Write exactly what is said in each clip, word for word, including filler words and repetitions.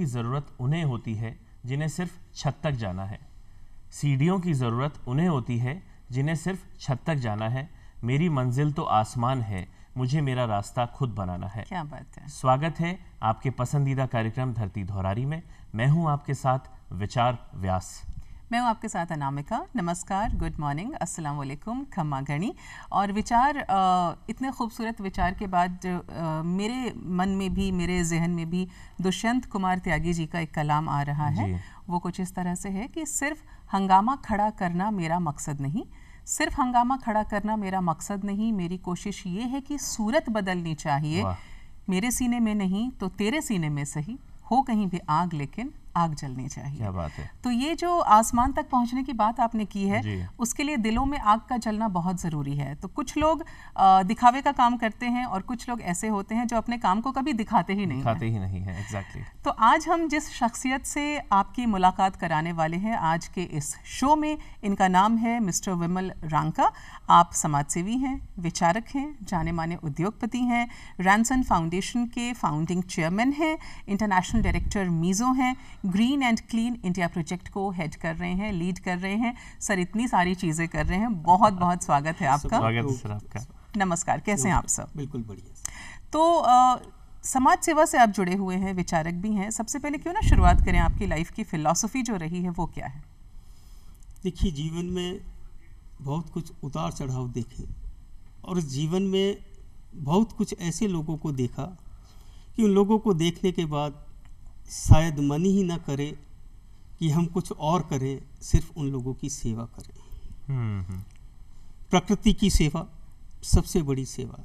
की ज़रूरत उन्हें होती है जिन्हें सिर्फ छत तक जाना है। सीढ़ियों की ज़रूरत उन्हें होती है जिन्हें सिर्फ छत तक जाना है। मेरी मंजिल तो आसमान है, मुझे मेरा रास्ता खुद बनाना है। क्या बात है। स्वागत है आपके पसंदीदा कार्यक्रम धरती धोरारी में। मैं हूं आपके साथ विचार व्यास। मैं हूं आपके साथ अनामिका। नमस्कार, गुड मॉर्निंग, अस्सलाम वालेकुम, खम्मा गणी। और विचार, आ, इतने खूबसूरत विचार के बाद आ, मेरे मन में भी, मेरे जहन में भी दुष्यंत कुमार त्यागी जी का एक कलाम आ रहा है। वो कुछ इस तरह से है कि सिर्फ हंगामा खड़ा करना मेरा मकसद नहीं, सिर्फ हंगामा खड़ा करना मेरा मकसद नहीं, मेरी कोशिश ये है कि सूरत बदलनी चाहिए। मेरे सीने में नहीं तो तेरे सीने में सही, हो कहीं भी आग लेकिन आग जलनी चाहिए। क्या बात है। तो ये जो आसमान तक पहुंचने की बात आपने की है, उसके लिए दिलों में आग का जलना बहुत ज़रूरी है। तो कुछ लोग दिखावे का काम करते हैं और कुछ लोग ऐसे होते हैं जो अपने काम को कभी दिखाते ही नहीं दिखाते ही नहीं है। एग्जैक्टली। तो आज हम जिस शख्सियत से आपकी मुलाकात कराने वाले हैं आज के इस शो में, इनका नाम है मिस्टर विमल रांका। आप समाजसेवी हैं, विचारक हैं, जाने माने उद्योगपति हैं, रैनसन फाउंडेशन के फाउंडिंग चेयरमैन हैं, इंटरनेशनल डायरेक्टर मीज़ो हैं, green and clean India project को हेड कर रहे हैं, लीड कर रहे हैं। सर इतनी सारी चीज़ें कर रहे हैं, बहुत बहुत स्वागत है आपका। स्वागत है सर आपका। नमस्कार, कैसे हैं आप सब? बिल्कुल बढ़िया। तो आ, समाज सेवा से आप जुड़े हुए हैं, विचारक भी हैं। सबसे पहले क्यों ना शुरुआत करें, आपकी लाइफ की फिलॉसफी जो रही है वो क्या है? देखिए, जीवन में बहुत कुछ उतार चढ़ाव देखे और जीवन में बहुत कुछ ऐसे लोगों को देखा कि उन लोगों को देखने के बाद शायद मन ही ना करे कि हम कुछ और करें, सिर्फ उन लोगों की सेवा करें। प्रकृति की सेवा सबसे बड़ी सेवा।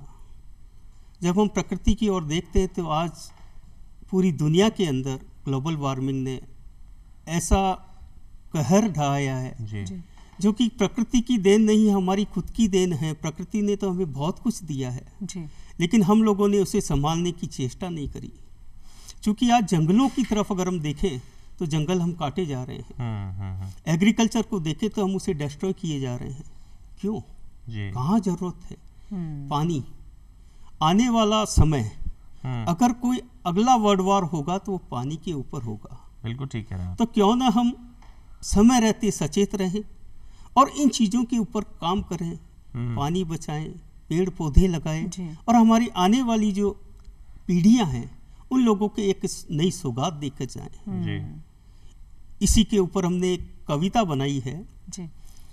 जब हम प्रकृति की ओर देखते हैं तो आज पूरी दुनिया के अंदर ग्लोबल वार्मिंग ने ऐसा कहर ढाया है जी। जी। जो कि प्रकृति की देन नहीं, हमारी खुद की देन है। प्रकृति ने तो हमें बहुत कुछ दिया है जी। लेकिन हम लोगों ने उसे संभालने की चेष्टा नहीं करी। क्योंकि आज जंगलों की तरफ अगर हम देखें तो जंगल हम काटे जा रहे हैं। एग्रीकल्चर को देखें तो हम उसे डिस्ट्रॉय किए जा रहे हैं। क्यों? कहाँ जरूरत है? पानी। आने वाला समय अगर कोई अगला वर्ल्ड वॉर होगा तो वो पानी के ऊपर होगा। बिल्कुल ठीक है। तो क्यों ना हम समय रहते सचेत रहें और इन चीज़ों के ऊपर काम करें, पानी बचाएं, पेड़ पौधे लगाएं और हमारी आने वाली जो पीढ़ियां हैं उन लोगों के एक नई सौगात देकर जाएं। इसी के ऊपर हमने एक कविता बनाई है जी।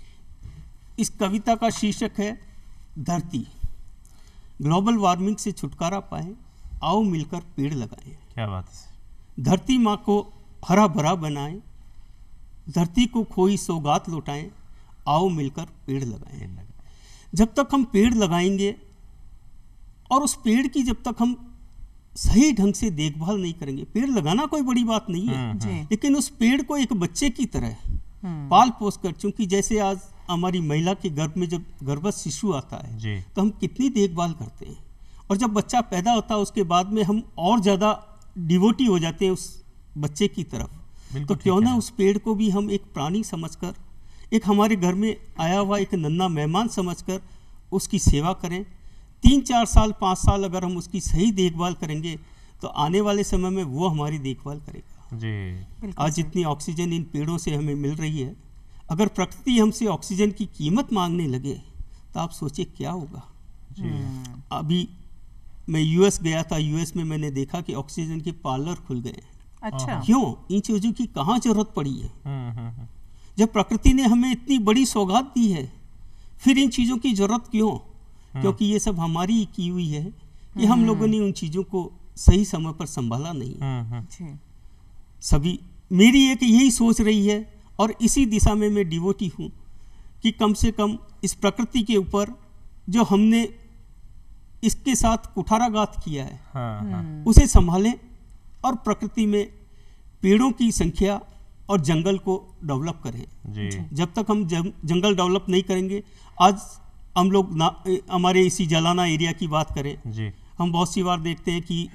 इस कविता का शीर्षक है धरती। ग्लोबल वार्मिंग से छुटकारा पाएं, आओ मिलकर पेड़ लगाएं। क्या बात है। धरती माँ को हरा भरा बनाएं, धरती को खोई सौगात लौटाएं, आओ मिलकर पेड़ लगाएं। जब तक हम पेड़ लगाएंगे और उस पेड़ की जब तक हम सही ढंग से देखभाल नहीं करेंगे, पेड़ लगाना कोई बड़ी बात नहीं है, लेकिन उस पेड़ को एक बच्चे की तरह पाल पोस कर, चूंकि जैसे आज हमारी महिला के गर्भ में जब गर्भस्थ शिशु आता है तो हम कितनी देखभाल करते हैं, और जब बच्चा पैदा होता है उसके बाद में हम और ज़्यादा डिवोटी हो जाते हैं उस बच्चे की तरफ। तो क्यों ना उस पेड़ को भी हम एक प्राणी समझकर, एक हमारे घर में आया हुआ एक नन्हा मेहमान समझकर उसकी सेवा करें। तीन चार साल पाँच साल अगर हम उसकी सही देखभाल करेंगे तो आने वाले समय में वो हमारी देखभाल करेगा जी। आज जितनी ऑक्सीजन इन पेड़ों से हमें मिल रही है, अगर प्रकृति हमसे ऑक्सीजन की कीमत मांगने लगे तो आप सोचिए क्या होगा जी। अभी मैं यूएस गया था, यूएस में मैंने देखा कि ऑक्सीजन के पार्लर खुल गए। अच्छा। क्यों? इन चीज़ों की कहाँ जरूरत पड़ी है? जब प्रकृति ने हमें इतनी बड़ी सौगात दी है, फिर इन चीज़ों की जरूरत क्यों? क्योंकि ये सब हमारी की हुई है कि हम लोगों ने उन चीज़ों को सही समय पर संभाला नहीं। सभी मेरी एक यही सोच रही है और इसी दिशा में मैं डिवोटी हूँ कि कम से कम इस प्रकृति के ऊपर जो हमने इसके साथ कुठाराघात किया है हाँ, हाँ। उसे संभालें और प्रकृति में पेड़ों की संख्या और जंगल को डेवलप करें जी। जब तक हम जंगल डेवलप नहीं करेंगे, आज हम लोग हमारे इसी जलाना एरिया की बात करें जी। हम बहुत सी बार देखते हैं कि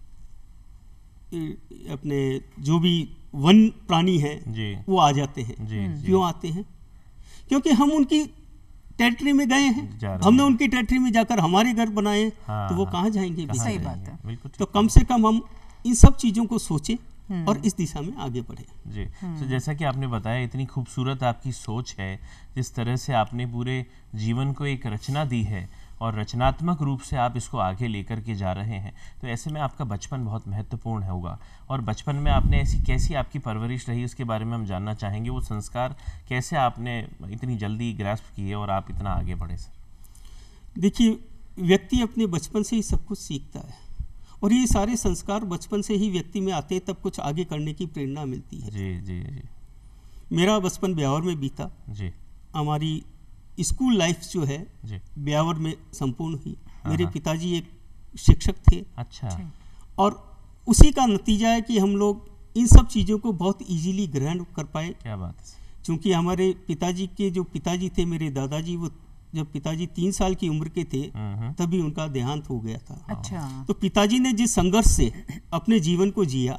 अपने जो भी वन प्राणी हैं वो आ जाते हैं जी, क्यों जी। आते हैं? क्योंकि हम उनकी टेरिटरी में गए हैं, हमने उनकी टेरिटरी में जाकर हमारे घर बनाए, हाँ, तो वो हाँ, कहाँ जाएंगे? सही बात है। तो कम से कम हम इन सब चीज़ों को सोचें और इस दिशा में आगे बढ़े। जी, तो जैसा कि आपने बताया, इतनी खूबसूरत आपकी सोच है, जिस तरह से आपने पूरे जीवन को एक रचना दी है और रचनात्मक रूप से आप इसको आगे लेकर के जा रहे हैं, तो ऐसे में आपका बचपन बहुत महत्वपूर्ण होगा। और बचपन में आपने ऐसी कैसी आपकी परवरिश रही, उसके बारे में हम जानना चाहेंगे। वो संस्कार कैसे आपने इतनी जल्दी ग्रास्प किए और आप इतना आगे बढ़े सर? देखिए, व्यक्ति अपने बचपन से ही सब कुछ सीखता है और ये सारे संस्कार बचपन से ही व्यक्ति में आते हैं, तब कुछ आगे करने की प्रेरणा मिलती है। जी जी जी। मेरा बचपन ब्यावर में बीता जी। हमारी स्कूल लाइफ जो है जी ब्यावर में संपूर्ण हुई। मेरे पिताजी एक शिक्षक थे। अच्छा। और उसी का नतीजा है कि हम लोग इन सब चीज़ों को बहुत इजीली ग्रहण कर पाए। क्या बात है। क्योंकि हमारे पिताजी के जो पिताजी थे, मेरे दादाजी, वो जब पिताजी तीन साल की उम्र के थे तभी उनका देहांत हो गया था। अच्छा। तो पिताजी ने जिस संघर्ष से अपने जीवन को जिया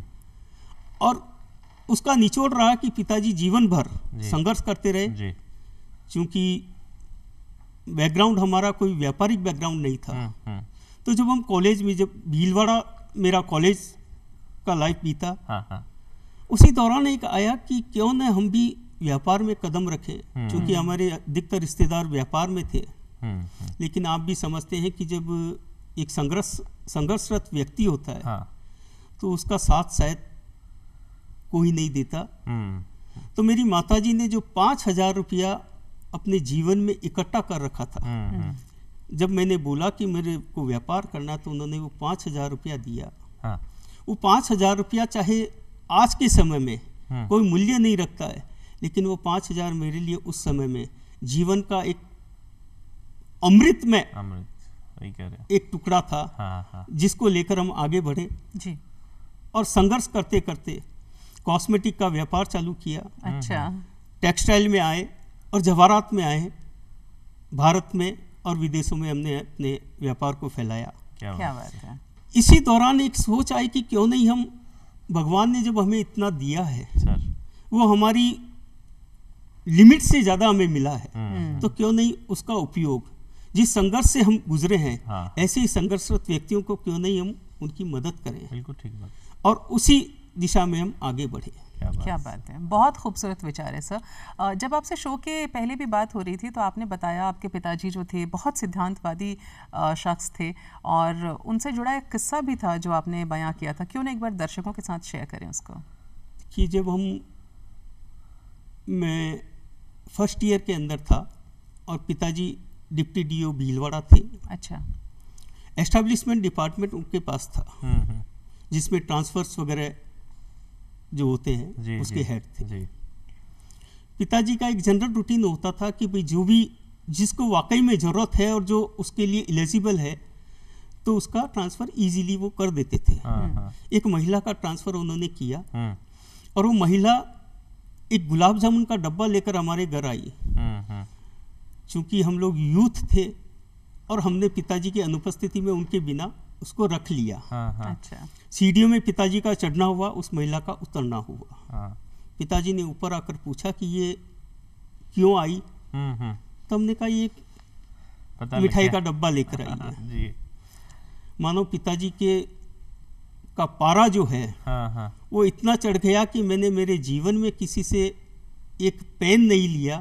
और उसका निचोड़ रहा कि पिताजी जीवन भर संघर्ष करते रहे। क्योंकि बैकग्राउंड हमारा कोई व्यापारिक बैकग्राउंड नहीं था। तो जब हम कॉलेज में, जब भीलवाड़ा मेरा कॉलेज का लाइफ बीता, हाँ, हाँ। उसी दौरान एक आया कि क्यों न हम भी व्यापार में कदम रखें, क्योंकि हमारे अधिकतर रिश्तेदार व्यापार में थे। लेकिन आप भी समझते हैं कि जब एक संघर्ष संघर्षरत व्यक्ति होता है, हाँ। तो उसका साथ शायद कोई नहीं देता। तो मेरी माताजी ने जो पाँच हजार रुपया अपने जीवन में इकट्ठा कर रखा था, जब मैंने बोला कि मेरे को व्यापार करना, तो उन्होंने वो पाँच हजार रुपया दिया। हाँ। वो पाँच हजार रुपया चाहे आज के समय में कोई मूल्य नहीं रखता है, लेकिन वो पाँच हजार मेरे लिए उस समय में जीवन का एक अमृत में अमृत वही कह रहे एक टुकड़ा था। हाँ, हाँ। जिसको लेकर हम आगे बढ़े जी। और संघर्ष करते करते कॉस्मेटिक का व्यापार चालू किया। अच्छा। टेक्सटाइल में आए और जवाहरात में आए, भारत में और विदेशों में हमने अपने व्यापार को फैलाया। क्या, क्या बात है। इसी दौरान एक सोच आई कि क्यों नहीं हम, भगवान ने जब हमें इतना दिया है सर, वो हमारी लिमिट से ज़्यादा हमें मिला है, तो क्यों नहीं उसका उपयोग, जिस संघर्ष से हम गुजरे हैं, हाँ। ऐसे ही संघर्षरत व्यक्तियों को क्यों नहीं हम उनकी मदद करें। बिल्कुल ठीक बात। और उसी दिशा में हम आगे बढ़े। क्या बात, क्या बात है। बहुत खूबसूरत विचार है सर। जब आपसे शो के पहले भी बात हो रही थी तो आपने बताया आपके पिताजी जो थे बहुत सिद्धांतवादी शख्स थे और उनसे जुड़ा एक किस्सा भी था जो आपने बयां किया था। क्यों ना एक बार दर्शकों के साथ शेयर करें उसको। कि जब हम मैं फर्स्ट ईयर के अंदर था और पिताजी डिप्टी डीओ भीलवाड़ा थे। अच्छा। एस्टेब्लिशमेंट डिपार्टमेंट उनके पास था, जिसमें ट्रांसफर्स वगैरह जो होते हैं जी, उसके हेड थे जी। पिताजी का एक जनरल रूटीन होता था कि भाई जो भी जिसको वाकई में ज़रूरत है और जो उसके लिए एलिजिबल है, तो उसका ट्रांसफ़र इजीली वो कर देते थे। हाँ, हाँ। एक महिला का ट्रांसफ़र उन्होंने किया और वो महिला एक गुलाब जामुन का डब्बा लेकर हमारे घर आई। चूँकि हम लोग यूथ थे और हमने पिताजी की अनुपस्थिति में उनके बिना उसको रख लिया। हाँ, हाँ। अच्छा। सीढ़ियों में पिताजी का चढ़ना हुआ, उस महिला का उतरना हुआ। हाँ। पिताजी ने ऊपर आकर पूछा कि ये क्यों आई। तो हमने कहा ये मिठाई का डब्बा लेकर आई है जी। मानो पिताजी के का पारा जो है, हाँ, हाँ। वो इतना चढ़ गया कि मैंने मेरे जीवन में किसी से एक पेन नहीं लिया।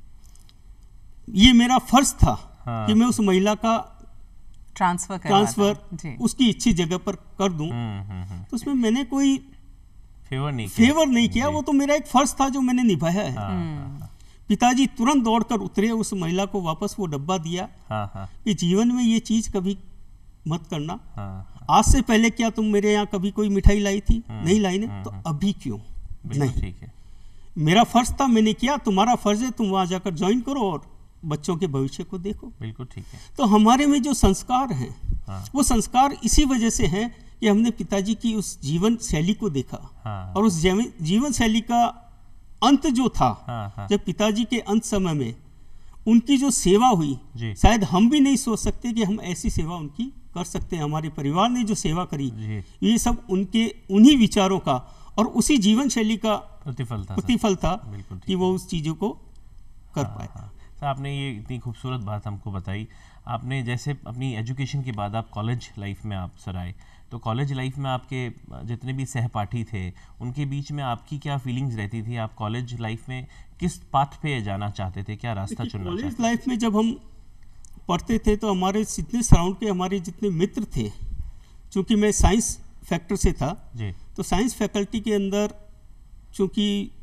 ये मेरा फर्ज था, हाँ। कि मैं उस महिला का ट्रांसफर ट्रांसफर उसकी इच्छी जगह पर कर दूं। तो उसमें मैंने कोई फेवर नहीं फेवर किया, नहीं किया। वो तो मेरा एक फर्ज था जो मैंने निभाया है। हाँ। पिताजी तुरंत दौड़कर उतरे, उस महिला को वापस वो डब्बा दिया। हाँ। कि जीवन में ये चीज कभी मत करना। हाँ। आज से पहले क्या तुम मेरे यहाँ कभी कोई मिठाई लाई थी? नहीं लाई ने, तो अभी क्यों नहीं? ठीक है, मेरा फर्ज था, मैंने किया, तुम्हारा फर्ज है, तुम वहां जाकर ज्वाइन करो और बच्चों के भविष्य को देखो। बिल्कुल ठीक है। तो हमारे में जो संस्कार हैं, हाँ। वो संस्कार इसी वजह से हैं कि हमने पिताजी की उस जीवन शैली को देखा। हाँ। और उस जीवन शैली का अंत जो था, हाँ, हाँ। जब पिताजी के अंत समय में उनकी जो सेवा हुई, शायद हम भी नहीं सोच सकते कि हम ऐसी सेवा उनकी कर सकते हैं। हमारे परिवार ने जो सेवा करी, ये सब उनके उन्हीं विचारों का और उसी जीवन शैली का प्रतिफल था, प्रतिफल था कि वो उस चीज़ों को कर हाँ, पाए। हाँ। तो आपने ये इतनी खूबसूरत बात हमको बताई। आपने जैसे अपनी एजुकेशन के बाद आप कॉलेज लाइफ में आप सर आए, तो कॉलेज लाइफ में आपके जितने भी सहपाठी थे उनके बीच में आपकी क्या फीलिंग्स रहती थी? आप कॉलेज लाइफ में किस पाथ पे जाना चाहते थे, क्या रास्ता चुनना चाहते थे? कॉलेज लाइफ में जब हम पढ़ते थे तो हमारे जितने सराउंड के हमारे जितने मित्र थे, चूँकि मैं साइंस फैक्टर से था जी, तो साइंस फैकल्टी के अंदर चूँकि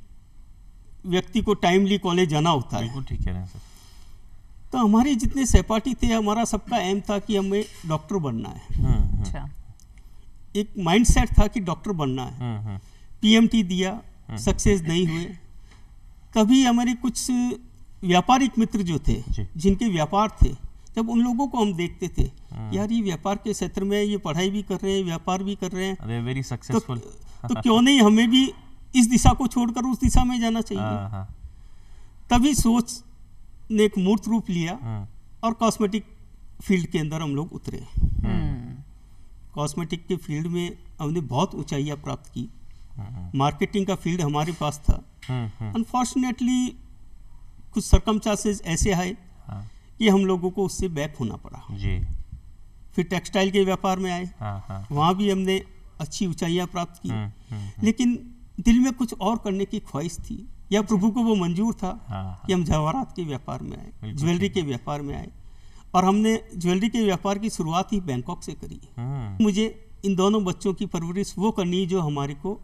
व्यक्ति को टाइमली कॉलेज जाना होता है, बिल्कुल ठीक कह रहे हैं सर। तो हमारे जितने सहपाठी थे हमारा सबका एम था कि हमें डॉक्टर बनना है। हम्म, हम्म, अच्छा, एक माइंडसेट था कि डॉक्टर बनना है। हम्म, हम्म, पीएमटी दिया, सक्सेस नहीं हुए। तभी हमारे कुछ व्यापारिक मित्र जो थे, जी। जिनके व्यापार थे, जब उन लोगों को हम देखते थे यार ये व्यापार के क्षेत्र में ये पढ़ाई भी कर रहे हैं, व्यापार भी कर रहे हैं, अरे वेरी तो, सक्सेसफुल। तो क्यों नहीं हमें भी इस दिशा को छोड़कर उस दिशा में जाना चाहिए। हाँ, हाँ, तभी सोच ने एक मूर्त रूप लिया हम्म, और कॉस्मेटिक फील्ड के अंदर हम लोग उतरे। हम्म, कॉस्मेटिक के फील्ड में हमने बहुत ऊंचाइयां प्राप्त की। हम्म, मार्केटिंग का फील्ड हमारे पास था। हम्म, हम्म, अनफॉर्चुनेटली कुछ सर्कमस्टांसेस ऐसे आए हाँ, कि हम लोगों को उससे बैक होना पड़ा। जी, फिर टेक्सटाइल के व्यापार में आए, हाँ, हाँ, वहाँ भी हमने अच्छी ऊंचाइयां प्राप्त की। हम्म, हम्म, लेकिन दिल में कुछ और करने की ख्वाहिश थी, या प्रभु को वो मंजूर था हाँ, कि हम जवाहरात के व्यापार में आए, बिल्कुल ज्वेलरी के व्यापार में आए। और हमने ज्वेलरी के व्यापार की शुरुआत ही बैंकॉक से करी। हम्म, मुझे इन दोनों बच्चों की परवरिश वो करनी है जो हमारे को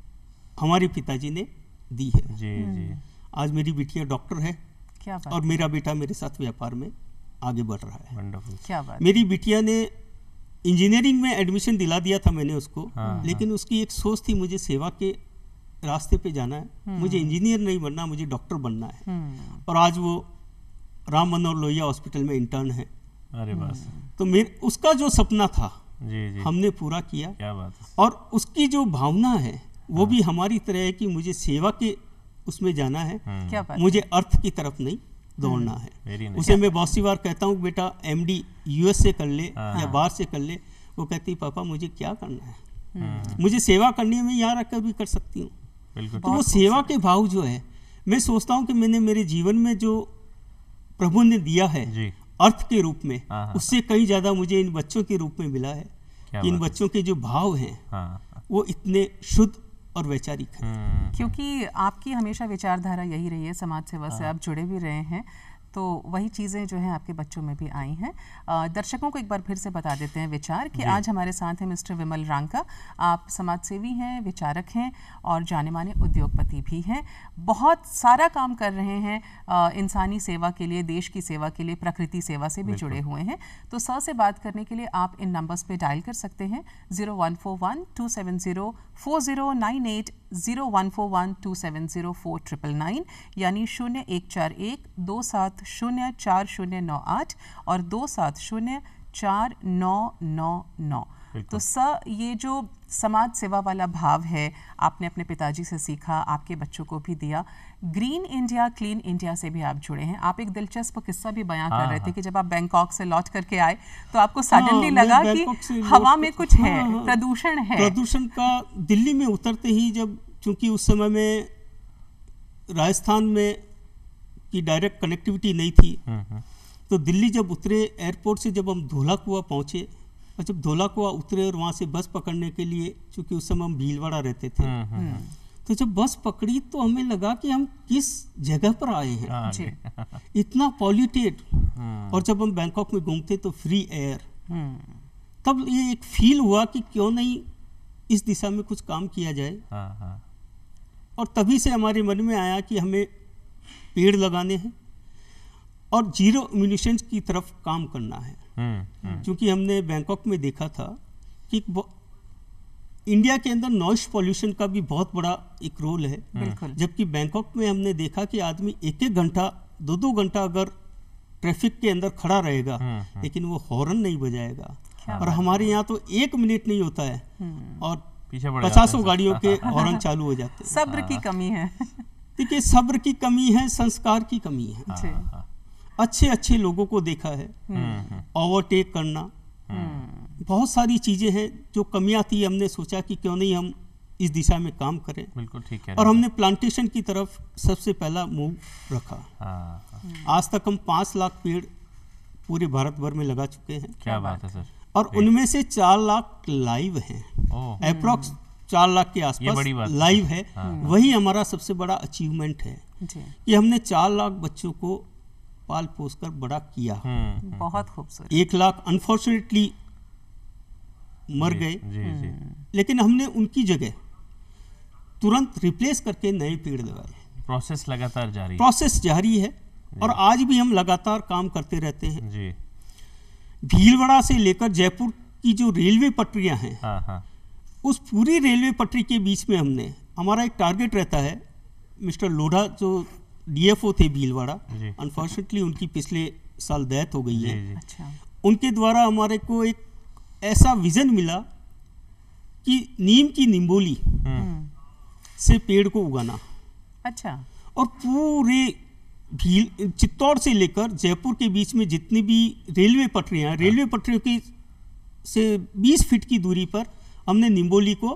हमारे पिताजी ने दी है। जी, जी, आज मेरी बिटिया डॉक्टर है क्या बात, और मेरा बेटा मेरे साथ व्यापार में आगे बढ़ रहा है। वंडरफुल। क्या बात, मेरी बिटिया ने इंजीनियरिंग में एडमिशन दिला दिया था मैंने उसको, हाँ, लेकिन उसकी एक सोच थी मुझे सेवा के रास्ते पे जाना है, मुझे इंजीनियर नहीं बनना, मुझे डॉक्टर बनना है। हम्म, और आज वो राम मनोहर लोहिया हॉस्पिटल में इंटर्न है। अरे बस, तो मेरे उसका जो सपना था जी, जी, हमने पूरा किया। क्या बात है। और उसकी जो भावना है वो भी हमारी तरह है कि मुझे सेवा के उसमें जाना है, हम्म, क्या बात, मुझे अर्थ की तरफ नहीं दौड़ना है। Very nice. उसे मैं बहुत सी बार कहता हूँ बेटा एमडी यूएस से कर ले हाँ। या बाहर से कर ले, वो कहती पापा मुझे क्या करना है, हम्म, मुझे सेवा करनी है, मैं यहाँ रख कर भी कर सकती हूँ। बिल्कुल तो वो बहुत सेवा के भाव जो है, मैं सोचता हूँ कि मैंने मेरे जीवन में जो प्रभु ने दिया है जी, अर्थ के रूप में, हाँ, हाँ, उससे कहीं ज़्यादा मुझे इन बच्चों के रूप में मिला है। क्या कि इन बात है। बच्चों के जो भाव हैं हाँ, वो इतने शुद्ध और वैचारिक हैं। हम्म, क्योंकि आपकी हमेशा विचारधारा यही रही है, समाज सेवा से आप जुड़े भी रहे हैं, तो वही चीज़ें जो हैं आपके बच्चों में भी आई हैं। अ, दर्शकों को एक बार फिर से बता देते हैं विचार कि आज हमारे साथ हैं मिस्टर विमल रांका। आप समाजसेवी हैं, विचारक हैं और जाने माने उद्योगपति भी हैं। बहुत सारा काम कर रहे हैं अ, इंसानी सेवा के लिए, देश की सेवा के लिए, प्रकृति सेवा से भी जुड़े हुए हैं। तो सर से बात करने के लिए आप इन नंबर्स पे डायल कर सकते हैं zero one four one two seven zero four zero nine eight, zero one four one two seven zero four triple nine, यानी शून्य एक चार एक दो सात शून्य चार शून्य नौ आठ और दो सात शून्य चार नौ नौ नौ। तो सर, ये जो समाज सेवा वाला भाव है आपने अपने पिताजी से सीखा, आपके बच्चों को भी दिया। ग्रीन इंडिया, क्लीन इंडिया से भी आप जुड़े हैं। आप एक दिलचस्प किस्सा भी बयां हाँ, कर रहे थे हाँ। कि जब आप बैंकॉक से लौट करके आए तो आपको सडनली हाँ, लगा मैं कि बैंकॉक से हवा लौट में कर- कुछ है, हाँ, हाँ। प्रदूषण है। प्रदूषण का दिल्ली में उतरते ही, जब चूंकि उस समय में राजस्थान में की डायरेक्ट कनेक्टिविटी नहीं थी, हम्म, हम्म, तो दिल्ली जब उतरे एयरपोर्ट से, जब हम धोला कुआं पहुँचे और जब धोला कुआं उतरे और वहाँ से बस पकड़ने के लिए, चूँकि उस समय हम भीलवाड़ा रहते थे, हम्म, हम्म, तो जब बस पकड़ी तो हमें लगा कि हम किस जगह पर आए हैं, हाँ, जी। इतना पॉल्यूटेड। हम्म, और जब हम बैंकॉक में घूमते तो फ्री एयर, हम्म, तब ये एक फील हुआ कि क्यों नहीं इस दिशा में कुछ काम किया जाए। हाँ, हाँ, और तभी से हमारे मन में आया कि हमें पेड़ लगाने हैं और जीरो इमिशंस की तरफ काम करना है। हम्म, हम्म, क्योंकि हमने बैंकॉक में देखा था कि ब- इंडिया के अंदर नॉइस पॉल्यूशन का भी बहुत बड़ा एक रोल है, बिल्कुल। जबकि बैंकॉक में हमने देखा कि आदमी एक एक घंटा दो दो घंटा अगर ट्रैफिक के अंदर खड़ा रहेगा, हम्म, हम्म, लेकिन वो हॉर्न नहीं बजाएगा। क्या और हमारे यहाँ तो एक मिनट नहीं होता है हम्म, और पीछे पड़ जाते हैं पचासों सब। गाड़ियों के हॉर्न चालू हो जाते हैं। सब्र की कमी है। देखिए, सब्र की कमी है, संस्कार की कमी है। जी। हाँ, हाँ, अच्छे अच्छे लोगों को देखा है, हम्म, हम्म, ओवरटेक करना, हम्म, बहुत सारी चीज़ें हैं जो कमियां थी। हमने सोचा कि क्यों नहीं हम इस दिशा में काम करें, बिल्कुल ठीक है। और हमने प्लांटेशन की तरफ सबसे पहला मूव रखा। हाँ, हाँ, आज तक हम पाँच लाख पेड़ पूरे भारत भर में लगा चुके हैं। क्या बात है सर। और उनमें से चार लाख लाइव हैं, अप्रोक्स चार लाख के आसपास लाइव है। हाँ। वही हमारा सबसे बड़ा अचीवमेंट है कि हमने चार लाख बच्चों को पाल पोस कर बड़ा किया। बहुत खूबसूरत। एक लाख अनफॉर्चुनेटली मर गए, लेकिन हमने उनकी जगह तुरंत रिप्लेस करके नए पेड़ लगाए। प्रोसेस लगातार जारी प्रोसेस जारी है और आज भी हम लगातार काम करते रहते हैं जी। भीलवाड़ा से लेकर जयपुर की जो रेलवे पटरियां हैं, हाँ हाँ। उस पूरी रेलवे पटरी के बीच में हमने, हमारा एक टारगेट रहता है। मिस्टर लोढ़ा जो डीएफओ थे भीलवाड़ा, अनफॉर्चुनेटली उनकी पिछले साल डेथ हो गई है। अच्छा। उनके द्वारा हमारे को एक ऐसा विजन मिला कि नीम की निम्बोली से पेड़ को उगाना। अच्छा। और पूरे भील चित्तौड़ से लेकर जयपुर के बीच में जितनी भी रेलवे पटरियां, रेलवे पटरियों की से बीस फीट की दूरी पर हमने निम्बोली को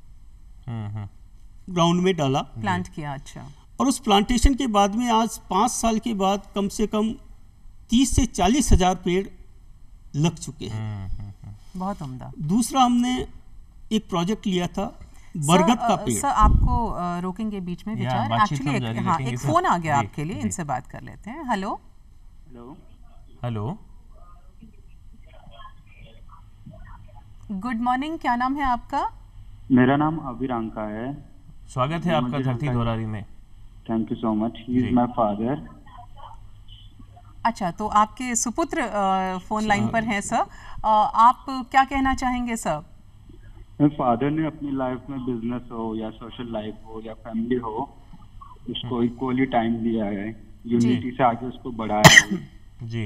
ग्राउंड में डाला, प्लांट किया। अच्छा। और उस प्लांटेशन के बाद में आज पाँच साल के बाद कम से कम तीस से चालीस हजार पेड़ लग चुके हैं। बहुत उम्दा। दूसरा हमने एक प्रोजेक्ट लिया था बरगद का पेड़। सर आपको आ, रोकेंगे बीच में विचार, एक्चुअली एक, हाँ, एक फोन आ गया आपके लिए, इनसे बात कर लेते हैं। Hello hello hello good morning, क्या नाम है आपका? मेरा नाम अभी रांका है। स्वागत है आपका धरती धोरा में। Thank you so much. He is my father. अच्छा, तो आपके सुपुत्र फोन लाइन पर हैं सर। आप क्या कहना चाहेंगे सर? मेरे फादर ने अपनी लाइफ में बिजनेस हो या सोशल लाइफ हो या फैमिली हो, उसको इक्वली टाइम दिया है, यूनिटी से आगे उसको बढ़ाया है जी।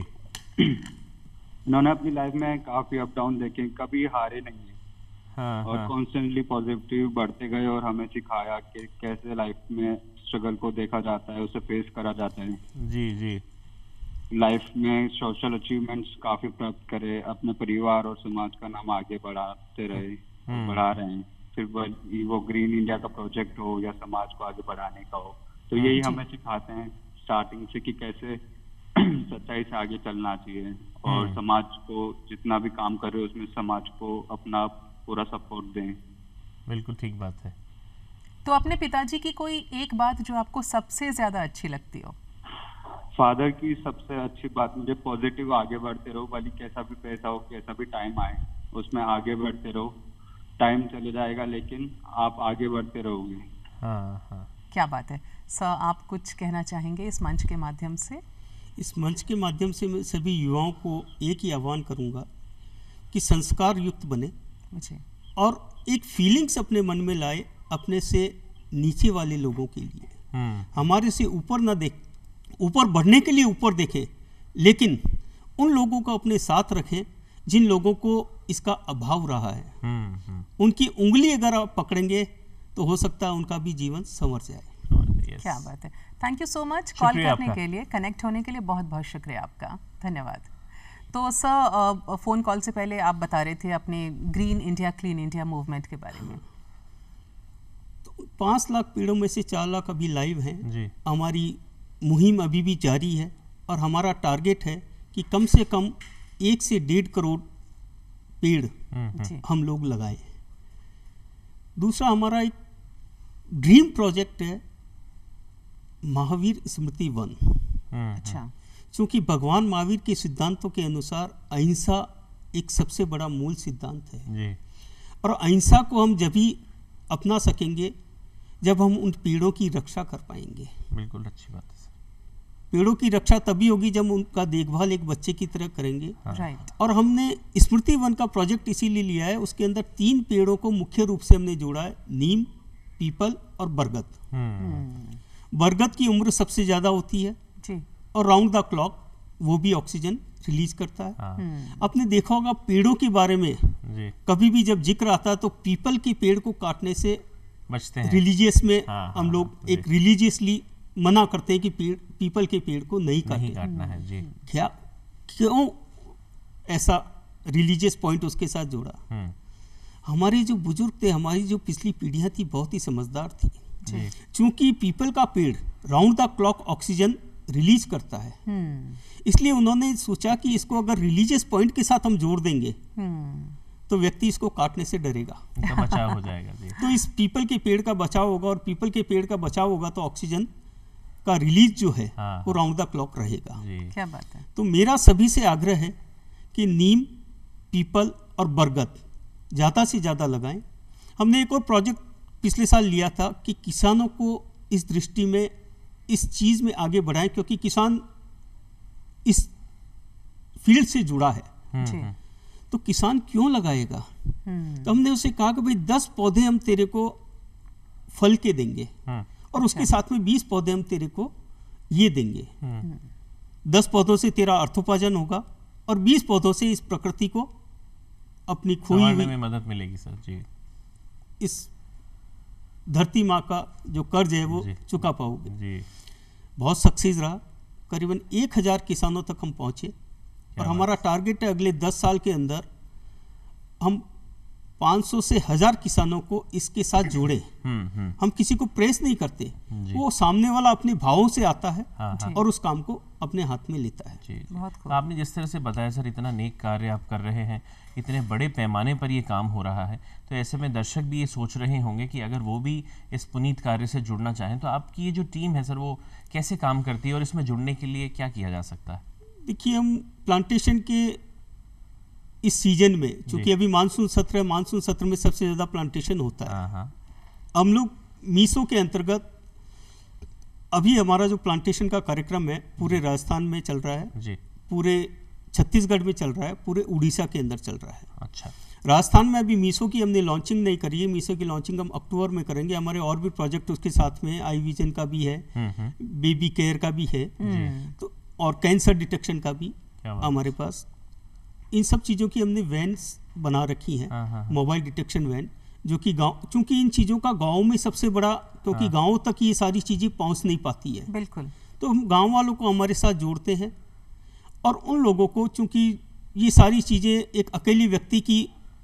इन्होंने अपनी लाइफ में काफी अप डाउन देखे, कभी हारे नहीं है। हाँ, और कॉन्स्टेंटली पॉजिटिव बढ़ते गए और हमें सिखाया कि कैसे लाइफ में स्ट्रगल को देखा जाता है, उसे फेस करा जाता है जी जी। लाइफ में सोशल अचीवमेंट्स काफी प्राप्त करे, अपने परिवार और समाज का नाम आगे बढ़ाते रहे, बढ़ा रहे हैं। फिर वो ग्रीन इंडिया का प्रोजेक्ट हो या समाज को आगे बढ़ाने का हो, तो यही हमें सिखाते हैं स्टार्टिंग से कि कैसे सच्चाई से आगे चलना चाहिए और समाज को जितना भी काम कर रहे हो उसमें समाज को अपना पूरा सपोर्ट दें। बिल्कुल ठीक बात है। तो अपने पिताजी की कोई एक बात जो आपको सबसे ज्यादा अच्छी लगती हो? फादर की सबसे अच्छी बात मुझे पॉजिटिव आगे बढ़ते रहो, भले कैसा भी पैसा हो, कैसा भी टाइम आए, उसमें आगे बढ़ते रहो। टाइम चले जाएगा लेकिन आप आगे बढ़ते रहोगे। हाँ हाँ, क्या बात है सर। आप कुछ कहना चाहेंगे इस मंच के माध्यम से? इस मंच के माध्यम से मैं सभी युवाओं को एक ही आह्वान करूंगा कि संस्कार युक्त बने मुझे और एक फीलिंग्स अपने मन में लाए अपने से नीचे वाले लोगों के लिए। हमारे से ऊपर ना देख, ऊपर बढ़ने के लिए ऊपर देखें, लेकिन उन लोगों को अपने साथ रखें जिन लोगों को इसका अभाव रहा है। हुँ, हुँ. उनकी उंगली अगर आप पकड़ेंगे तो हो सकता है उनका भी जीवन संवर जाए। yes. क्या बात है। Thank you so much call करने के लिए, कनेक्ट होने के लिए बहुत बहुत शुक्रिया आपका, धन्यवाद। तो सर फोन कॉल से पहले आप बता रहे थे अपने green India clean India movement के बारे में। तो पाँच लाख पेड़ों में से चार लाख अभी लाइव हैं। हमारी मुहिम अभी भी जारी है और हमारा टारगेट है कि कम से कम एक से डेढ़ करोड़ पेड़ हम लोग लगाएं। दूसरा हमारा एक ड्रीम प्रोजेक्ट है महावीर स्मृति वन। अच्छा। क्योंकि भगवान महावीर के सिद्धांतों के अनुसार अहिंसा एक सबसे बड़ा मूल सिद्धांत है जी। और अहिंसा को हम जब ही अपना सकेंगे जब हम उन पेड़ों की रक्षा कर पाएंगे। बिल्कुल अच्छी बात है। पेड़ों की रक्षा तभी होगी जब उनका देखभाल एक बच्चे की तरह करेंगे। राइट। और हमने स्मृति वन का प्रोजेक्ट इसीलिए लिया है, उसके अंदर तीन पेड़ों को मुख्य रूप से हमने जोड़ा है, नीम, पीपल और बरगद। बरगद की उम्र सबसे ज्यादा होती है जी। और राउंड द क्लॉक वो भी ऑक्सीजन रिलीज करता है। आपने देखा होगा पेड़ों के बारे में जी। कभी भी जब जिक्र आता है तो पीपल के पेड़ को काटने से बचते हैं। रिलीजियस में हाँ, हम लोग हाँ, एक रिलीजियसली मना करते हैं कि पेड़ पीपल के पेड़ को नहीं, नहीं काटना है जी। क्या क्यों ऐसा रिलीजियस पॉइंट उसके साथ जोड़ा? हमारे जो बुजुर्ग थे, हमारी जो पिछली पीढ़ियां थी, बहुत ही समझदार थी। चूंकि पीपल का पेड़ round the clock oxygen release करता है। रिलीज करता है। इसलिए उन्होंने सोचा कि इसको अगर रिलीजियस पॉइंट के साथ हम जोड़ देंगे तो व्यक्ति इसको काटने से डरेगा, तो बचाव हो जाएगा जी। तो इस पीपल के पेड़ का बचाव होगा, और पीपल के पेड़ का बचाव होगा तो ऑक्सीजन का रिलीज जो है हाँ, वो राउंड द क्लॉक रहेगा। क्या बात है। तो मेरा सभी से आग्रह है कि नीम, पीपल और बरगद ज़्यादा से ज़्यादा लगाएं। हमने एक और प्रोजेक्ट पिछले साल लिया था कि किसानों को इस दृष्टि में इस चीज़ में आगे बढ़ाएं, क्योंकि किसान इस फील्ड से जुड़ा है। जी। तो किसान क्यों लगाएगा? तो हमने उसे कहा कि भाई दस पौधे हम तेरे को फल के देंगे और उसके साथ में बीस पौधे हम तेरे को ये देंगे। दस पौधों से तेरा अर्थोपार्जन होगा और बीस पौधों से इस प्रकृति को अपनी खोई हुई में मदद मिलेगी सर जी। इस धरती माँ का जो कर्ज है वो जी। चुका पाओगे जी। बहुत सक्सेस रहा। करीबन एक हजार किसानों तक हम पहुंचे और हमारा टारगेट है अगले दस साल के अंदर हम पाँच सौ से हजार किसानों को इसके साथ जोड़े। हम्म हम्म हम किसी को प्रेस नहीं करते, जी। वो सामने वाला अपने भावों से आता है हाँ, हाँ। और उस काम को अपने हाथ में लेता है। जी, जी। बहुत तो खूब। आपने जिस तरह से बताया सर, इतना नेक कार्य आप कर रहे हैं, इतने बड़े पैमाने पर ये काम हो रहा है, तो ऐसे में दर्शक भी ये सोच रहे होंगे कि अगर वो भी इस पुनीत कार्य से जुड़ना चाहें तो आपकी ये जो टीम है सर वो कैसे काम करती है और इसमें जुड़ने के लिए क्या किया जा सकता है? देखिए, हम प्लांटेशन के इस सीजन में, चूंकि अभी मानसून सत्र है, मानसून सत्र में सबसे ज़्यादा प्लांटेशन होता है। हाँ हाँ। हम लोग मीसो के अंतर्गत अभी हमारा जो प्लांटेशन का कार्यक्रम है पूरे राजस्थान में चल रहा है, जी। पूरे छत्तीसगढ़ में चल रहा है, पूरे उड़ीसा के अंदर चल रहा है। अच्छा। राजस्थान में अभी मीसो की हमने लॉन्चिंग नहीं करी है, मीसो की लॉन्चिंग हम अक्टूबर में करेंगे। हमारे और भी प्रोजेक्ट उसके साथ में, आई विजन का भी है, हम्म हम्म बेबी केयर का भी है, जी। तो और कैंसर डिटेक्शन का भी क्या बात। हमारे पास। इन सब चीज़ों की हमने वैन्स बना रखी हैं, हाँ, हाँ, हाँ। मोबाइल डिटेक्शन वैन, जो कि गांव, चूंकि इन चीज़ों का गांव में सबसे बड़ा, क्योंकि हाँ। गांवों तक ये सारी चीज़ें पहुंच नहीं पाती है, बिल्कुल। तो हम गांव वालों को हमारे साथ जोड़ते हैं और उन लोगों को, चूंकि ये सारी चीज़ें एक अकेले व्यक्ति की,